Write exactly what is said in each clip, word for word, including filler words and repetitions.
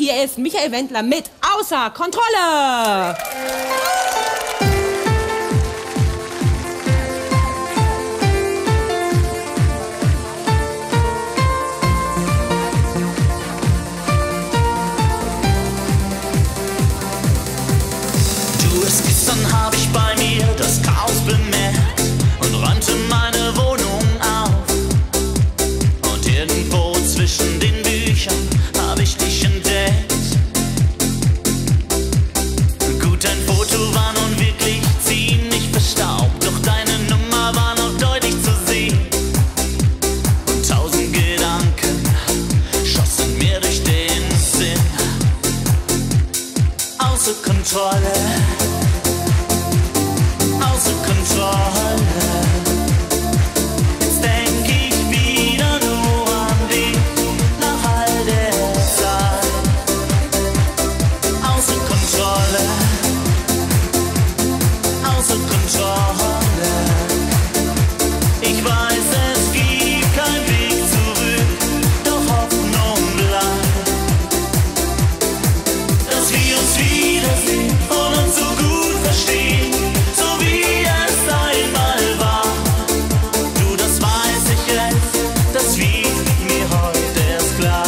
Hier ist Michael Wendler mit Außer Kontrolle. Du, erst gestern hab ich bei mir das Chaos bemerkt und räumte meine Wohnung auf. Und irgendwo zwischen den Büchern hab ich dich entdeckt. Gut, dein Foto war nun wirklich ziemlich verstaubt, doch deine Nummer war noch deutlich zu sehen. Und tausend Gedanken schossen mir durch den Sinn. Außer Kontrolle, außer Kontrolle. Jetzt denk ich wieder nur an dich nach all der Zeit. Außer Kontrolle, außer Kontrolle. Ich weiß, es gibt keinen Weg zurück, doch Hoffnung bleibt, dass wir uns wiedersehen und uns so gut verstehen, so wie es einmal war. Du, das weiß ich jetzt, das wird mir heute erst klar.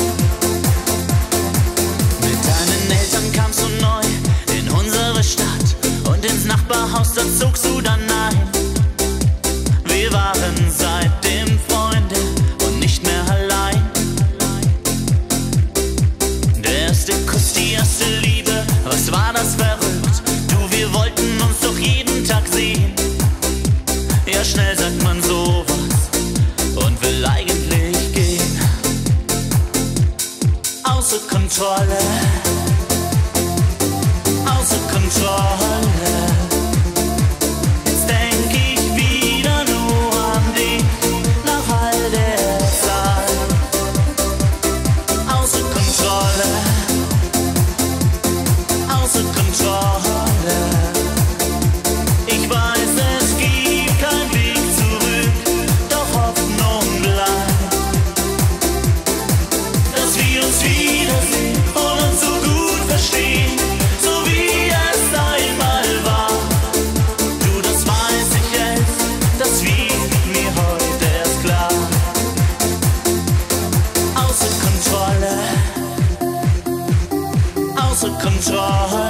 Mit deinen Eltern kamst du neu in unsere Stadt und ins Nachbarhaus, da zogst du dann ein. Wir waren seitdem Freunde und nicht mehr allein. Der erste Kuss, die erste Liebe, was war das verrückt? Du, wir wollten uns doch jeden Tag sehen. Ja, schnell sagt man sowas und will eigentlich gehen. Außer Kontrolle, außer Kontrolle. Jetzt denk ich wieder nur an dich nach all der Zeit. Außer Kontrolle, außer Kontrolle. Ich weiß, es gibt keinen Weg zurück, doch Hoffnung bleibt, dass wir uns wiedersehen und uns so gut verstehen, so wie es einmal war. Du, das weiß ich jetzt, das wird mir heute erst klar. Außer Kontrolle, außer Kontrolle.